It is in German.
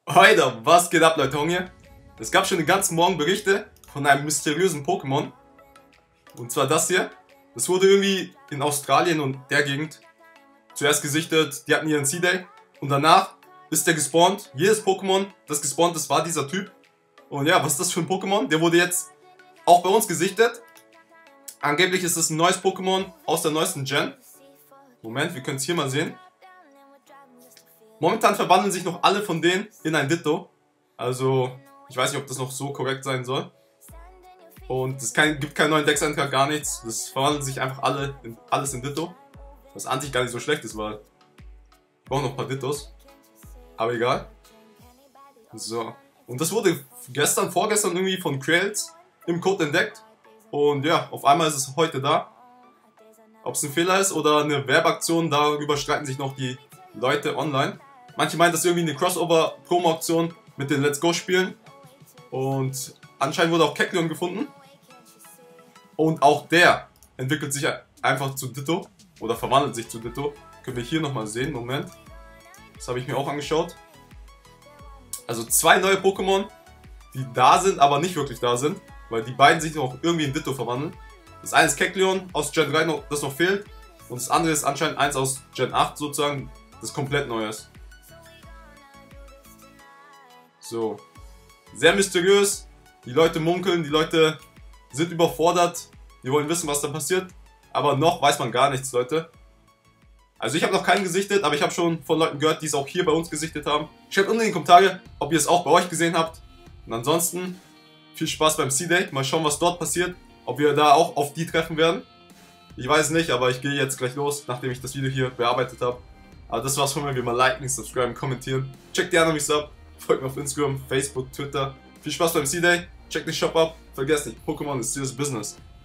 Alter, was geht ab, Leute, Junge? Es gab schon den ganzen Morgen Berichte von einem mysteriösen Pokémon. Und zwar das hier. Das wurde irgendwie in Australien und der Gegend zuerst gesichtet. Die hatten ihren C-Day. Und danach ist der gespawnt. Jedes Pokémon, das gespawnt ist, war dieser Typ. Und ja, was ist das für ein Pokémon? Der wurde jetzt auch bei uns gesichtet. Angeblich ist es ein neues Pokémon aus der neuesten Gen. Moment, wir können es hier mal sehen. Momentan verwandeln sich noch alle von denen in ein Ditto. Also, ich weiß nicht, ob das noch so korrekt sein soll. Und es gibt keinen neuen Dex-Eintrag, gar nichts. Das verwandelt sich einfach alles in Ditto. Was an sich gar nicht so schlecht ist, weil ich brauche noch ein paar Dittos. Aber egal. So. Und das wurde vorgestern irgendwie von Krails im Code entdeckt. Und ja, auf einmal ist es heute da. Ob es ein Fehler ist oder eine Werbeaktion, darüber streiten sich noch die Leute online. Manche meinen, das ist irgendwie eine Crossover-Promo-Aktion mit den Let's Go-Spielen. Und anscheinend wurde auch Kecleon gefunden. Und auch der entwickelt sich einfach zu Ditto. Oder verwandelt sich zu Ditto. Können wir hier nochmal sehen. Moment. Das habe ich mir auch angeschaut. Also zwei neue Pokémon, die da sind, aber nicht wirklich da sind. Weil die beiden sich noch irgendwie in Ditto verwandeln. Das eine ist Kecleon aus Gen 3, das noch fehlt. Und das andere ist anscheinend eins aus Gen 8 sozusagen, das komplett neu ist. So. Sehr mysteriös. Die Leute munkeln, die Leute sind überfordert. Die wollen wissen, was da passiert. Aber noch weiß man gar nichts, Leute. Also ich habe noch keinen gesichtet, aber ich habe schon von Leuten gehört, die es auch hier bei uns gesichtet haben. Schreibt unten in die Kommentare, ob ihr es auch bei euch gesehen habt. Und ansonsten viel Spaß beim C-Day. Mal schauen, was dort passiert. Ob wir da auch auf die treffen werden. Ich weiß nicht, aber ich gehe jetzt gleich los, nachdem ich das Video hier bearbeitet habe. Aber das war's von mir. Wie immer liken, subscriben, kommentieren. Checkt die anderen ab. Folgt mir auf Instagram, Facebook, Twitter. Viel Spaß beim C-Day. Checkt den Shop ab. Vergesst nicht, Pokémon ist serious business.